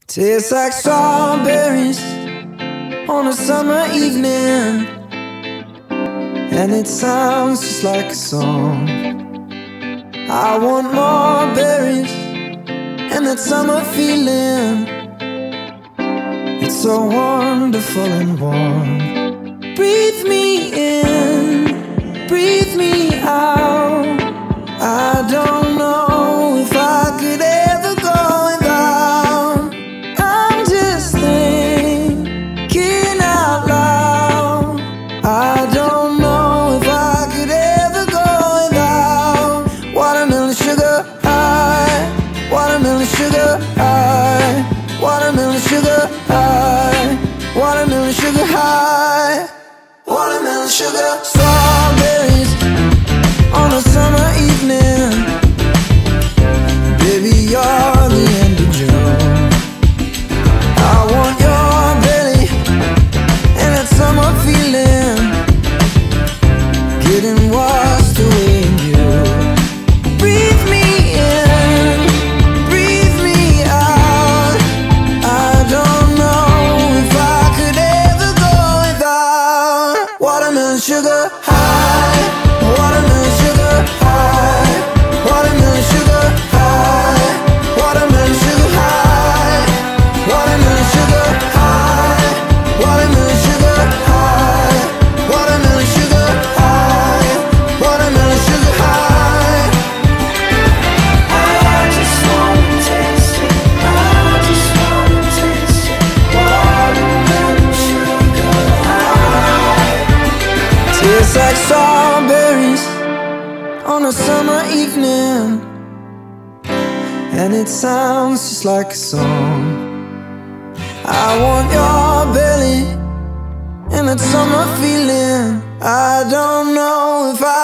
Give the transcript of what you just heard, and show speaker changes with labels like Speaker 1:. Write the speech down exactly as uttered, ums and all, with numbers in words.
Speaker 1: Tastes like strawberries on a summer evening, and it sounds just like a song. I want more berries and that summer feeling. It's so wonderful and warm. Breathe me in, breathe me out. I don't know if I could ever go without. I'm just thinking out loud. I don't know if I could ever go without watermelon sugar high, watermelon sugar high, watermelon sugar high, watermelon sugar high, watermelon sugar. Strawberries on a summer evening, baby, you're the end of June. I want your belly and that summer feeling, getting washed away in you. Breathe me in, breathe me out. I don't know if I could ever go without watermelon sugar high, watermelon sugar high, watermelon sugar high, watermelon sugar high, watermelon sugar high, watermelon sugar high, watermelon sugar high, watermelon sugar high. I just wanna taste it, I just wanna taste it, watermelon sugar high. Tastes like strawberries on a summer evening, and it sounds just like a song. I want your belly and that summer feeling. I don't know if I